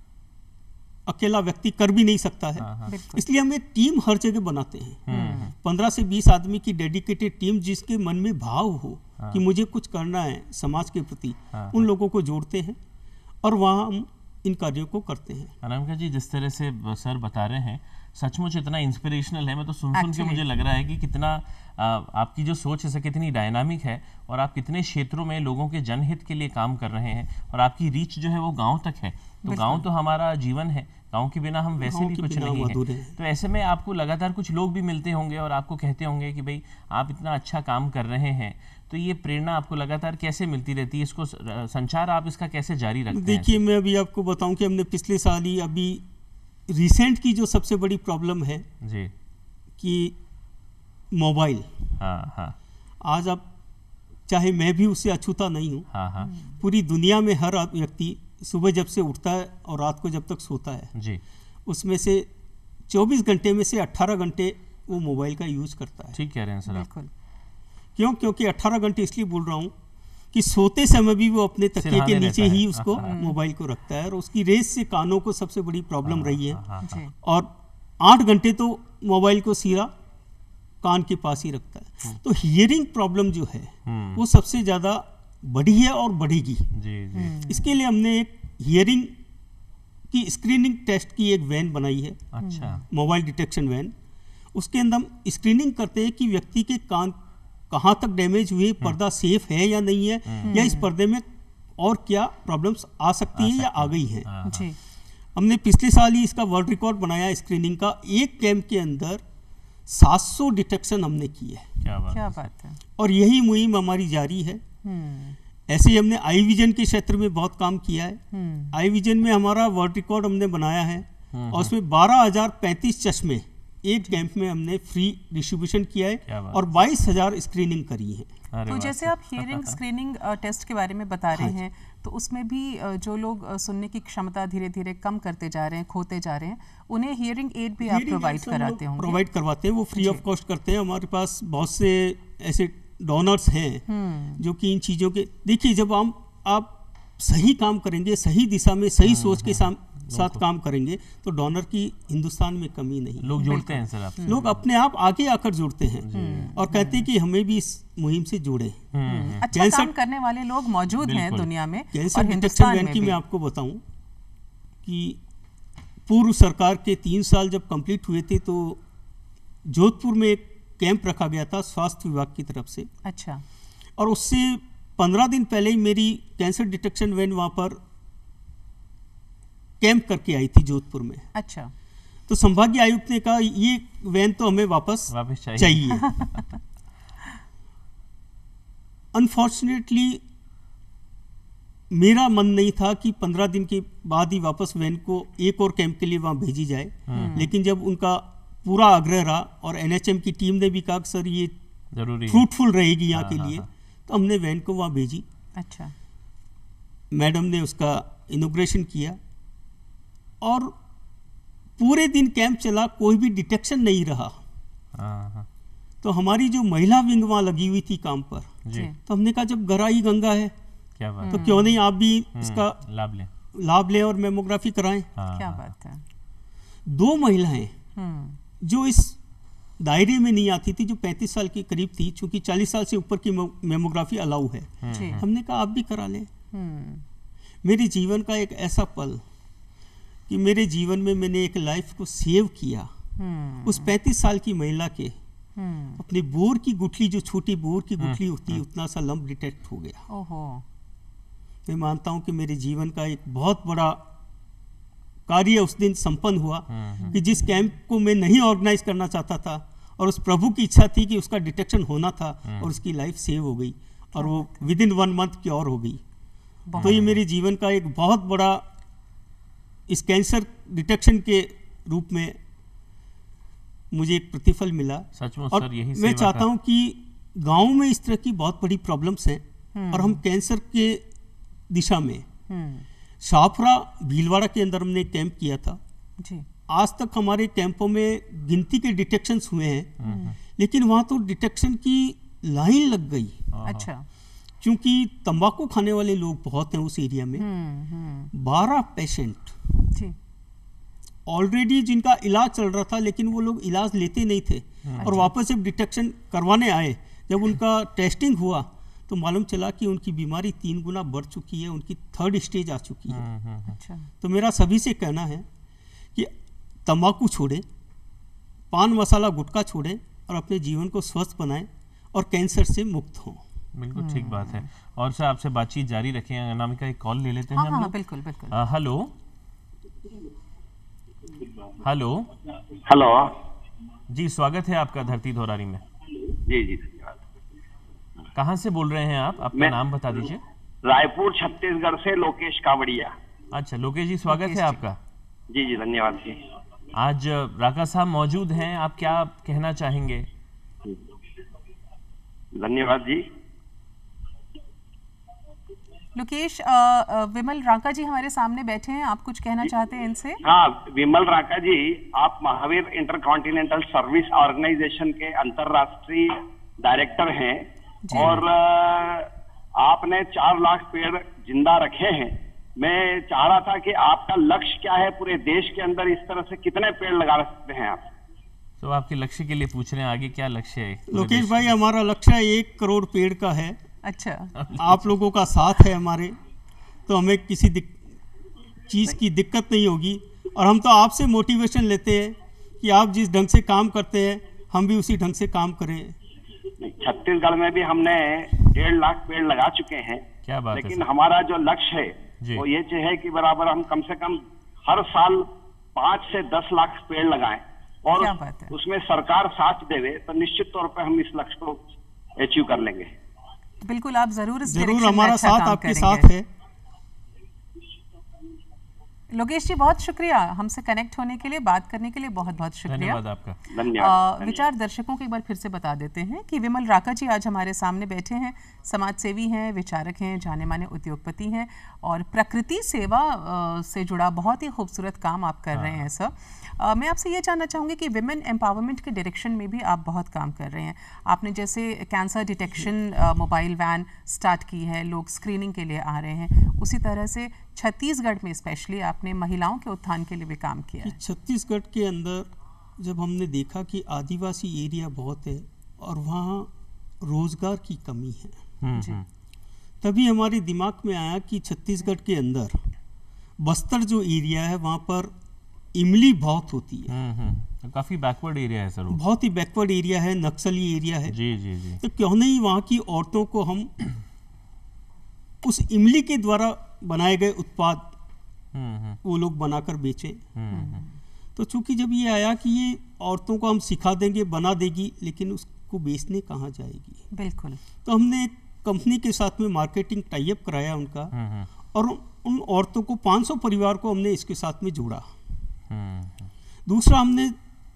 अकेला व्यक्ति कर भी नहीं सकता है, हाँ, हाँ। बिल्कुल। इसलिए हम एक टीम हर जगह बनाते हैं। हम्म पंद्रह से बीस आदमी की डेडिकेटेड टीम, जिसके मन में भाव हो हाँ। कि मुझे कुछ करना है समाज के प्रति, हाँ, उन लोगों को जोड़ते हैं और वहाँ हम इन कार्यों को करते हैं। अनामिका जी, जिस तरह से ब- सर बता रहे हैं सचमुच इतना इंस्पिरेशनल है। मैं तो सुन सुन के Actually. मुझे लग रहा है कि कितना आ, आपकी जो सोच है सर कितनी डायनामिक है और आप कितने क्षेत्रों में लोगों के जनहित के लिए काम कर रहे हैं और आपकी रीच जो है वो गांव तक है। तो गांव तो हमारा जीवन है, गांव के बिना हम वैसे गाँव भी के कुछ बिना नहीं हम है। अधूरे हैं। तो ऐसे में आपको लगातार कुछ लोग भी मिलते होंगे और आपको कहते होंगे कि भाई आप इतना अच्छा काम कर रहे हैं, तो ये प्रेरणा आपको लगातार कैसे मिलती रहती है? इसको स- संचार आप इसका कैसे जारी रखते हैं? देखिए, मैं अभी आपको बताऊं कि हमने पिछले साल ही, अभी रिसेंट की जो सबसे बड़ी प्रॉब्लम है जी। कि मोबाइल, हाँ हाँ आज आप, चाहे मैं भी उससे अछूता नहीं हूँ, हाँ हाँ पूरी दुनिया में हर आ- व्यक्ति सुबह जब से उठता है और रात को जब तक सोता है, जी। उसमें से चौबीस घंटे में से अट्ठारह घंटे वो मोबाइल का यूज़ करता है। ठीक कह रहे हैं सर आप। बिल्कुल। क्यों? क्योंकि अट्ठारह घंटे इसलिए बोल रहा हूँ कि सोते समय भी वो अपने तकिए सिरहाने के नीचे रहता है। ही उसको हाँ, हाँ। मोबाइल को रखता है और उसकी रेस से कानों को सबसे बड़ी प्रॉब्लम रही है। हाँ, हाँ, जी। और आठ घंटे तो मोबाइल को सीधा कान के पास ही रखता है। तो हियरिंग प्रॉब्लम जो है हम्म, वो सबसे ज़्यादा बढ़ी है और बढ़ेगी। जी जी। इसके लिए हमने एक हियरिंग की स्क्रीनिंग टेस्ट की एक वैन बनाई है, अच्छा। Mobile detection van. उसके अंदर हम स्क्रीनिंग करते हैं कि व्यक्ति के कान कहाँ तक डैमेज हुए, पर्दा सेफ है या नहीं है, या इस पर्दे में और क्या प्रॉब्लम्स आ सकती हैं या आ गई हैं। हाँ, हाँ। जी। हमने पिछले साल ही इसका वर्ल्ड रिकॉर्ड बनाया स्क्रीनिंग का। एक कैंप के अंदर सात सौ डिटेक्शन हमने किए है क्या बात क्या है। बात है। और यही मुहिम हमारी जारी है। हम्म ऐसे ही हमने आई विजन के क्षेत्र में बहुत काम किया है। हम्म आई विजन में हमारा वर्ल्ड रिकॉर्ड हमने बनाया है हम्म, और उसमें बारह हजार पैंतीस चश्मे एक कैंप में हमने फ्री डिस्ट्रीब्यूशन किया क्या है बात और बाईस हजार स्क्रीनिंग करी है। अरे तो वाह। जैसे आप हियरिंग स्क्रीनिंग टेस्ट के बारे में बता रहे हाँ हैं, तो उसमें भी अ, जो लोग अ, सुनने की क्षमता धीरे धीरे कम करते जा रहे हैं, खोते जा रहे हैं, उन्हें हियरिंग एड भी आप प्रोवाइड कराते होंगे। प्रोवाइड करवाते हैं, वो फ्री ऑफ कॉस्ट करते हैं। हमारे पास बहुत से ऐसे डोनर्स हैं हम्म जो कि इन चीज़ों के, देखिए, जब हम आप सही काम करेंगे, सही दिशा में, सही सोच के साम साथ काम करेंगे तो डोनर की हिंदुस्तान में कमी नहीं। लोग जुड़ते हैं सर आप, लोग अपने आप आगे आकर जुड़ते हैं और कहते हैं कि हमें भी इस मुहिम से जुड़े। अच्छा काम करने वाले लोग मौजूद हैं दुनिया में। कैंसर डिटेक्शन वैन की मैं आपको बताऊं कि पूर्व सरकार के तीन साल जब कंप्लीट हुए थे तो जोधपुर में एक कैंप रखा गया था स्वास्थ्य विभाग की तरफ से। अच्छा। और उससे पंद्रह दिन पहले ही मेरी कैंसर डिटेक्शन वैन वहाँ पर कैंप करके आई थी जोधपुर में। अच्छा। तो संभागीय आयुक्त ने कहा ये वैन तो हमें वापस वापस चाहिए, चाहिए। अनफॉर्चुनेटली मेरा मन नहीं था कि पंद्रह दिन के बाद ही वापस वैन को एक और कैंप के लिए वहाँ भेजी जाए, लेकिन जब उनका पूरा आग्रह रहा और एनएचएम की टीम ने भी कहा कि सर ये जरूरी फ्रूटफुल रहेगी यहाँ हाँ, के हाँ, लिए, हाँ। तो हमने वैन को वहाँ भेजी। अच्छा। मैडम ने उसका इनॉग्रेशन किया और पूरे दिन कैंप चला, कोई भी डिटेक्शन नहीं रहा। हाँ, हाँ। तो हमारी जो महिला विंग वहाँ लगी हुई थी काम पर, जी। तो हमने कहा जब गराई गंगा है क्या बात, तो क्यों नहीं आप भी इसका लाभ लें लाभ लें और मेमोग्राफी कराएं। हाँ, क्या हाँ। बात है। दो महिलाएं हम्म जो इस दायरे में नहीं आती थी, जो पैंतीस साल के करीब थी, चूंकि चालीस साल से ऊपर की मेमोग्राफी अलाउ है, जी। हमने कहा आप भी करा लें। हम्म मेरे जीवन का एक ऐसा पल कि मेरे जीवन में मैंने एक लाइफ को सेव किया। हम्म उस पैंतीस साल की महिला के हम्म अपने बोर की गुठली, जो छोटी बोर की गुठली होती है, उतना सा लंप डिटेक्ट हो गया। ओहो। मैं मानता हूं कि मेरे जीवन का एक बहुत बड़ा कार्य उस दिन संपन्न हुआ कि जिस कैंप को मैं नहीं ऑर्गेनाइज करना चाहता था और उस प्रभु की इच्छा थी कि उसका डिटेक्शन होना था और उसकी लाइफ सेव हो गई और वो with in one month cure हो गई। तो ये मेरे जीवन का एक बहुत बड़ा इस कैंसर डिटेक्शन के रूप में मुझे एक प्रतिफल मिला। सचमुच और सर यही मैं सेवा चाहता का- हूं कि गांव में इस तरह की बहुत बड़ी प्रॉब्लम्स हैं और हम कैंसर के दिशा में हम्म शाहपुरा भीलवाड़ा के अंदर हमने एक कैंप किया था। जी। आज तक हमारे कैंपों में गिनती के डिटेक्शंस हुए हैं, लेकिन वहाँ तो डिटेक्शन की लाइन लग गई, अच्छा। क्योंकि तंबाकू खाने वाले लोग बहुत हैं उस एरिया में। हम्म हम्म बारह पेशेंट जी। ऑलरेडी जिनका इलाज चल रहा था, लेकिन वो लोग इलाज लेते नहीं थे और वापस जब डिटेक्शन करवाने आए, जब उनका टेस्टिंग हुआ तो मालूम चला कि उनकी बीमारी तीन गुना बढ़ चुकी है, उनकी थर्ड स्टेज आ चुकी है। हम्म, हम्म, अच्छा। तो मेरा सभी से कहना है कि तंबाकू छोड़ें, पान मसाला गुटखा छोड़ें और अपने जीवन को स्वस्थ बनाएं और कैंसर से मुक्त हों। बिल्कुल ठीक बात है। और सर आपसे बातचीत जारी रखें, अनामिका एक कॉल ले लेते हैं हाँ हम हाँ लोग। बिल्कुल बिल्कुल। आ, हेलो हेलो हेलो। जी, स्वागत है आपका धरती धोरारी में। जी जी धन्यवाद। कहाँ से बोल रहे हैं आप? आपका मैं- नाम बता दीजिए। रायपुर छत्तीसगढ़ से लोकेश कावड़िया। अच्छा लोकेश जी, स्वागत लोकेश है जी। आपका। जी जी धन्यवाद जी। आज राका साहब मौजूद हैं, आप क्या कहना चाहेंगे? धन्यवाद जी। लोकेश, अ, अ, विमल रांका जी हमारे सामने बैठे हैं, आप कुछ कहना चाहते हैं इनसे? हाँ विमल राका जी, आप महावीर इंटरकॉन्टिनेंटल सर्विस ऑर्गेनाइजेशन के अंतर्राष्ट्रीय डायरेक्टर हैं और अ, आपने चार लाख पेड़ जिंदा रखे हैं। मैं चाह रहा था कि आपका लक्ष्य क्या है पूरे देश के अंदर, इस तरह से कितने पेड़ लगा सकते हैं आप? तो आपके लक्ष्य के लिए पूछ रहे हैं, आगे क्या लक्ष्य है पूरे लोकेश देश भाई, हमारा लक्ष्य एक करोड़ पेड़ का है। अच्छा। आप लोगों का साथ है हमारे, तो हमें किसी चीज़ की दिक्कत नहीं होगी और हम तो आपसे मोटिवेशन लेते हैं कि आप जिस ढंग से काम करते हैं हम भी उसी ढंग से काम करें। छत्तीसगढ़ में भी हमने डेढ़ लाख पेड़ लगा चुके हैं। क्या बात है लेकिन सर। हमारा जो लक्ष्य जी। है वो ये है कि बराबर हम कम से कम हर साल पाँच से दस लाख पेड़ लगाएं और क्या बात है। उसमें सरकार साथ देवे तो निश्चित तौर पर हम इस लक्ष्य को अचीव कर लेंगे। बिल्कुल, आप जरूर इस जरूर direction में हमारा अच्छा साथ काम आपके करेंगे। साथ है। लोकेश जी बहुत शुक्रिया हमसे कनेक्ट होने के लिए, बात करने के लिए बहुत बहुत शुक्रिया। धन्यवाद आपका। धन्यवाद। अ, विचार दर्शकों को एक बार फिर से बता देते हैं कि विमल राका जी आज हमारे सामने बैठे हैं, समाज सेवी हैं, विचारक हैं, जाने माने उद्योगपति हैं और प्रकृति सेवा अ, से जुड़ा बहुत ही खूबसूरत काम आप कर रहे हैं सर। अ, मैं आपसे ये जानना चाहूँगी कि विमेन एम्पावरमेंट के डायरेक्शन में भी आप बहुत काम कर रहे हैं। आपने जैसे cancer detection mobile van start की है, लोग स्क्रीनिंग के लिए आ रहे हैं, उसी तरह से छत्तीसगढ़ में स्पेशली आपने आपने महिलाओं के उत्थान के लिए भी काम किया कि है। छत्तीसगढ़ के अंदर जब हमने देखा कि आदिवासी एरिया बहुत है और वहाँ रोजगार की कमी है, हम्म, जी। हम्म, तभी हमारे दिमाग में आया कि छत्तीसगढ़ के अंदर बस्तर जो एरिया है वहाँ पर इमली बहुत होती है, हम्म, हम्म, काफी बैकवर्ड एरिया है सर वो। बहुत ही बैकवर्ड एरिया है, नक्सली एरिया है। जी जी जी। तो क्यों नहीं वहाँ की औरतों को हम उस इमली के द्वारा बनाए गए उत्पाद हम्म, हम्म, वो लोग बनाकर बेचें। हम्म, हम्म, तो चूंकि जब ये आया कि ये औरतों को हम सिखा देंगे, बना देगी, लेकिन उसको बेचने कहाँ जाएगी, बिल्कुल। तो हमने एक कंपनी के साथ में मार्केटिंग टाई अप कराया उनका, हम्म, हम्म, और उन औरतों को पाँच सौ परिवार को हमने इसके साथ में जोड़ा। हम्म, दूसरा, हमने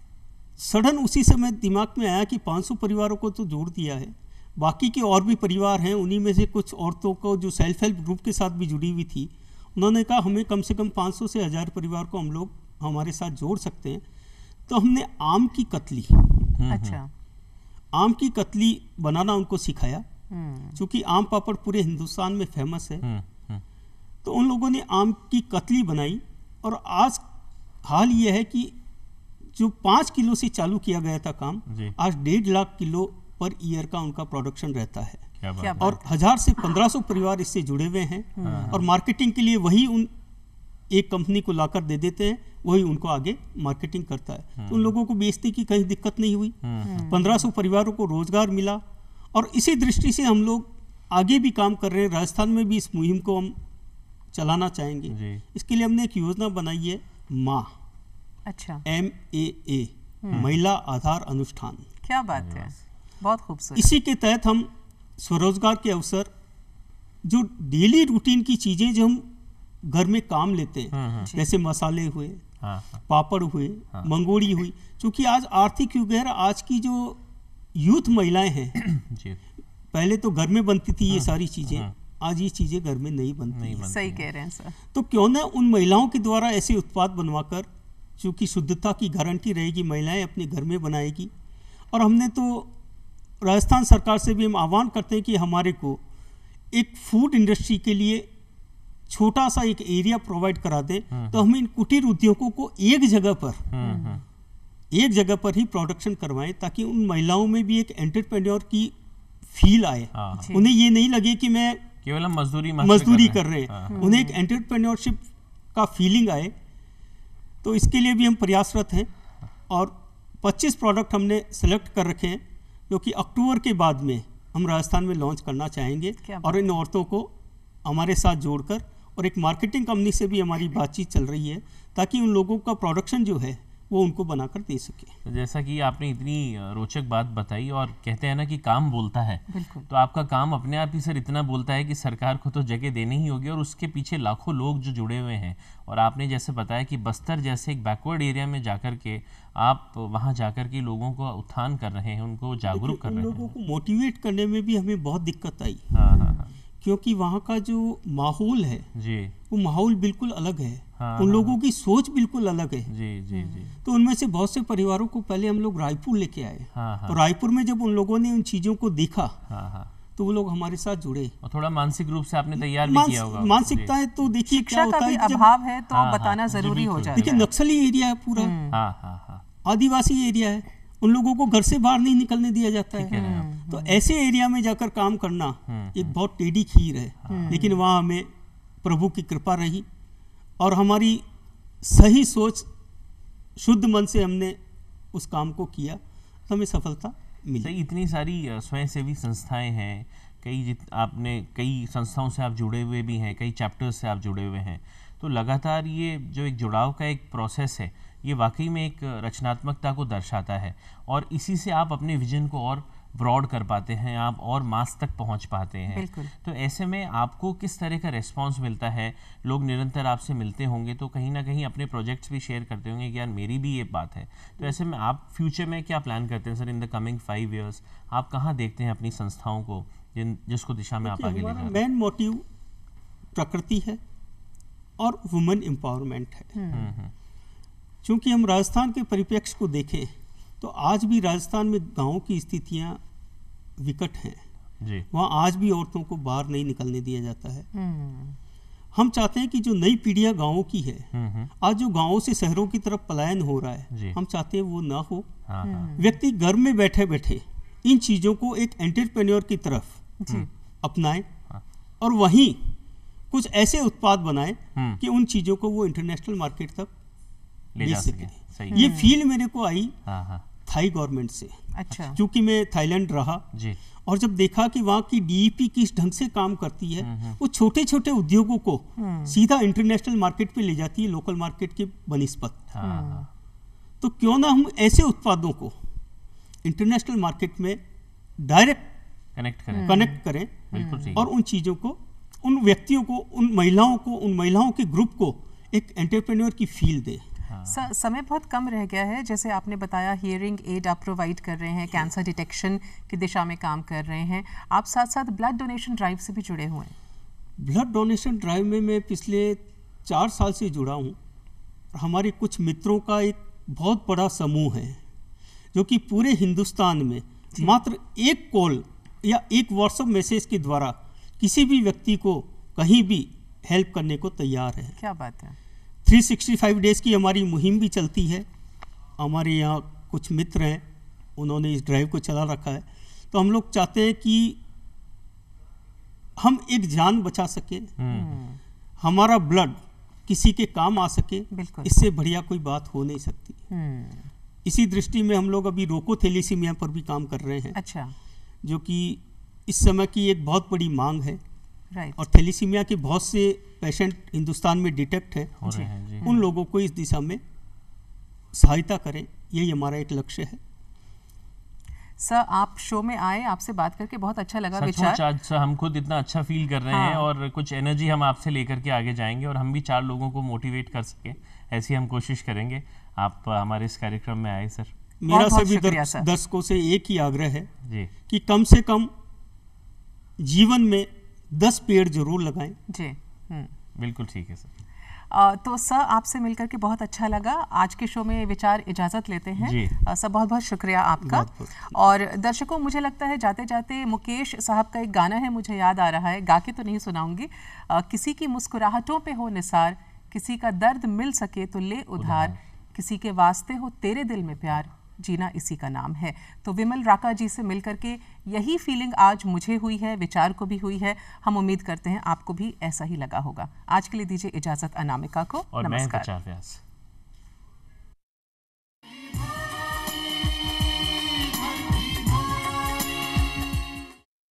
सडन उसी समय दिमाग में आया कि पाँच सौ परिवारों को तो जोड़ दिया है, बाकी के और भी परिवार हैं, उन्हीं में से कुछ औरतों को जो सेल्फ हेल्प ग्रुप के साथ भी जुड़ी हुई थी, उन्होंने कहा हमें कम से कम पाँच सौ से हज़ार परिवार को हम लोग हमारे साथ जोड़ सकते हैं। तो हमने आम की कतली अच्छा। आम की कतली बनाना उनको सिखाया, हम्म, क्योंकि आम पापड़ पूरे हिंदुस्तान में फेमस है। हम्म, हम्म, तो उन लोगों ने आम की कतली बनाई, और आज हाल ये है कि जो पाँच किलो से चालू किया गया था काम, जी। आज डेढ़ लाख किलो पर ईयर का उनका प्रोडक्शन रहता है, क्या क्या बात बात है। और हजार से पंद्रह सौ परिवार इससे जुड़े हुए हैं, और मार्केटिंग के लिए वही उन एक कंपनी को लाकर दे देते हैं, वही उनको आगे मार्केटिंग करता है। तो उन लोगों को बेचने की कहीं दिक्कत नहीं हुई, पंद्रह सौ परिवारों को रोजगार मिला, और इसी दृष्टि से हम लोग आगे भी काम कर रहे हैं। राजस्थान में भी इस मुहिम को हम चलाना चाहेंगे। जी। इसके लिए हमने एक योजना बनाई है, माँ, अच्छा, एम ए ए, महिला आधार अनुष्ठान। क्या बात है, बहुत खूबसूरत। इसी के तहत हम स्वरोजगार के अवसर, जो डेली रूटीन की चीज़ें जो हम घर में काम लेते हैं, हम्म, हम्म, जैसे मसाले हुए, हाँ, हाँ, पापड़ हुए, हाँ। मंगोड़ी हुई, क्योंकि आज आर्थिक युग है, आज की जो यूथ महिलाएं हैं, जी, पहले तो घर में बनती थी ये सारी चीज़ें, हाँ। आज ये चीज़ें घर में नहीं बनती नहीं हैं। बनती सही है। कह रहे हैं सर। तो क्यों ना उन महिलाओं के द्वारा ऐसे उत्पाद बनवाकर, चूँकि शुद्धता की गारंटी रहेगी, महिलाएं अपने घर में बनाएगी। और हमने तो राजस्थान सरकार से भी हम आह्वान करते हैं कि हमारे को एक फूड इंडस्ट्री के लिए छोटा सा एक एरिया प्रोवाइड करा दें, तो हम इन कुटीर उद्योगों को एक जगह पर हम्म, हम्म, एक जगह पर ही प्रोडक्शन करवाएं, ताकि उन महिलाओं में भी एक एंटरप्रेन्योर की फील आए। हाँ, जी। उन्हें ये नहीं लगे कि मैं केवल हम मजदूरी मात्र मजदूरी कर कर रहे रहे हैं। हैं, हाँ, उन्हें एक एंटरप्रेन्योरशिप का फीलिंग आए। तो इसके लिए भी हम प्रयासरत हैं, और पच्चीस प्रोडक्ट हमने सेलेक्ट कर रखे हैं, जो कि अक्टूबर के बाद में हम राजस्थान में लॉन्च करना चाहेंगे। क्या और इन औरतों को हमारे साथ जोड़कर, और एक मार्केटिंग कंपनी से भी हमारी बातचीत चल रही है, ताकि उन लोगों का प्रोडक्शन जो है वो उनको बनाकर दे सके। तो जैसा कि आपने इतनी रोचक बात बताई, और कहते हैं ना कि काम बोलता है, बिल्कुल। तो आपका काम अपने आप ही सर इतना बोलता है कि सरकार को तो जगह देनी ही होगी, और उसके पीछे लाखों लोग जो जुड़े हुए हैं। और आपने जैसे बताया कि बस्तर जैसे एक बैकवर्ड एरिया में जाकर के आप वहाँ जाकर के लोगों को उत्थान कर रहे हैं, उनको जागरूक कर उन रहे लोगों हैं। को मोटिवेट करने में भी हमें बहुत दिक्कत आई, हाँ हाँ हाँ, क्योंकि वहाँ का जो माहौल है जी वो माहौल बिल्कुल अलग है। हाँ, उन हाँ, लोगों की सोच बिल्कुल अलग है। जी जी जी, तो उनमें से बहुत से परिवारों को पहले हम लोग रायपुर लेके आए, हाँ हाँ और रायपुर में जब उन लोगों ने उन चीज़ों को देखा, हाँ हाँ, तो वो लोग हमारे साथ जुड़े। और थोड़ा मानसिक रूप से आपने तैयार भी मानस- किया होगा। मानसिकता है, तो देखिए क्या शिक्षा होता का भी है कि जब अभाव है, तो हाँ, हाँ, बताना जी, जरूरी हो बिल्कुल। जाता देखिए है। नक्सली एरिया है पूरा, हाँ हाँ हाँ, आदिवासी एरिया है, उन लोगों को घर से बाहर नहीं निकलने दिया जाता ठीक है है। ना आप। तो ऐसे एरिया में जाकर काम करना हम्म, एक बहुत टेढ़ी खीर है, लेकिन वहाँ हमें प्रभु की कृपा रही, और हमारी सही सोच, शुद्ध मन से हमने उस काम को किया, तो हमें सफलता मिली। सही, इतनी सारी अ, स्वयंसेवी संस्थाएं हैं, कई जित आपने कई संस्थाओं से आप जुड़े हुए भी हैं, कई चैप्टर्स से आप जुड़े हुए हैं, तो लगातार ये जो एक जुड़ाव का एक प्रोसेस है, ये वाकई में एक रचनात्मकता को दर्शाता है, और इसी से आप अपने विजन को और ब्रॉड कर पाते हैं, आप और मास तक पहुंच पाते हैं। बिल्कुल। तो ऐसे में आपको किस तरह का रिस्पांस मिलता है? लोग निरंतर आपसे मिलते होंगे, तो कहीं ना कहीं अपने प्रोजेक्ट्स भी शेयर करते होंगे कि यार मेरी भी ये बात है। तो ऐसे में आप फ्यूचर में क्या प्लान करते हैं sir? In the coming five years आप कहाँ देखते हैं अपनी संस्थाओं को, जिन जिसको दिशा में आप आगे ले जा रहे हैं? मेन मोटिव प्रकृति है और वुमेन एम्पावरमेंट है। हम्म, हम्म, क्योंकि हम राजस्थान के परिप्रेक्ष्य को देखें, तो आज भी राजस्थान में गांव की स्थितियां विकट हैं। जी, वहाँ आज भी औरतों को बाहर नहीं निकलने दिया जाता है। हम्म, हम चाहते हैं कि जो नई पीढ़ियां गांवों की है, आज जो गांवों से शहरों की तरफ पलायन हो रहा है, हम चाहते हैं वो ना हो। हाँ, हाँ। व्यक्ति घर में बैठे बैठे इन चीज़ों को एक एंटरप्रेन्योर की तरफ अपनाएं और वहीं कुछ ऐसे उत्पाद बनाएं कि उन चीज़ों को वो इंटरनेशनल मार्केट तक ले जा सके। सही। ये फील मेरे को आई हाँ, हाँ। थाई गवर्नमेंट से। अच्छा। क्योंकि मैं थाईलैंड रहा जी। और जब देखा कि वहाँ की डीईपी किस ढंग से काम करती है, वो छोटे छोटे उद्योगों को सीधा इंटरनेशनल मार्केट पे ले जाती है लोकल मार्केट के बनिस्बत। हाँ। तो क्यों ना हम ऐसे उत्पादों को इंटरनेशनल मार्केट में डायरेक्ट कनेक्ट करें कनेक्ट करें बिल्कुल ठीक। और उन चीज़ों को, उन व्यक्तियों को, उन महिलाओं को, उन महिलाओं के ग्रुप को एक एंटरप्रेन्योर की फील दे। स, समय बहुत कम रह गया है। जैसे आपने बताया हियरिंग एड आप प्रोवाइड कर रहे हैं, कैंसर डिटेक्शन की दिशा में काम कर रहे हैं, आप साथ साथ ब्लड डोनेशन ड्राइव से भी जुड़े हुए हैं। ब्लड डोनेशन ड्राइव में मैं पिछले चार साल से जुड़ा हूँ। हमारे कुछ मित्रों का एक बहुत बड़ा समूह है जो कि पूरे हिंदुस्तान में मात्र एक कॉल या एक व्हाट्सएप मैसेज के द्वारा किसी भी व्यक्ति को कहीं भी हेल्प करने को तैयार है। क्या बात है। तीन सौ पैंसठ डेज़ की हमारी मुहिम भी चलती है। हमारे यहाँ कुछ मित्र हैं, उन्होंने इस ड्राइव को चला रखा है। तो हम लोग चाहते हैं कि हम एक जान बचा सके, हमारा ब्लड किसी के काम आ सके, इससे बढ़िया कोई बात हो नहीं सकती। इसी दृष्टि में हम लोग अभी रोको थैलेसीमिया पर भी काम कर रहे हैं। अच्छा। जो कि इस समय की एक बहुत बड़ी मांग है। राइट। और थैलेसीमिया के बहुत से पेशेंट हिंदुस्तान में डिटेक्ट हैं। हैं उन लोगों को इस दिशा में सहायता करें, यही हमारा एक लक्ष्य है। सर आप शो में आए, आपसे बात करके बहुत अच्छा लगा। विचार आज सर हम खुद इतना अच्छा फील कर रहे हाँ। हैं और कुछ एनर्जी हम आपसे लेकर के आगे जाएंगे और हम भी चार लोगों को मोटिवेट कर सके, ऐसी हम कोशिश करेंगे। आप हमारे इस कार्यक्रम में आए सर। मेरा सभी दर्शकों से एक ही आग्रह है जी कि कम से कम जीवन में दस पेड़ जरूर लगाएं। जी बिल्कुल ठीक है सर। आ, तो सर आपसे मिलकर के बहुत अच्छा लगा। आज के शो में विचार इजाज़त लेते हैं जी। आ, सर बहुत बहुत शुक्रिया आपका। बहुत बहुत। और दर्शकों मुझे लगता है जाते जाते मुकेश साहब का एक गाना है, मुझे याद आ रहा है, गा के तो नहीं सुनाऊंगी। आ, किसी की मुस्कुराहटों पे हो निसार, किसी का दर्द मिल सके तो ले उधार, किसी के वास्ते हो तेरे दिल में प्यार, जीना इसी का नाम है। तो विमल राका जी से मिलकर के यही फीलिंग आज मुझे हुई है, विचार को भी हुई है। हम उम्मीद करते हैं आपको भी ऐसा ही लगा होगा। आज के लिए दीजिए इजाजत अनामिका को। और नमस्कार। मैं विचार व्यास।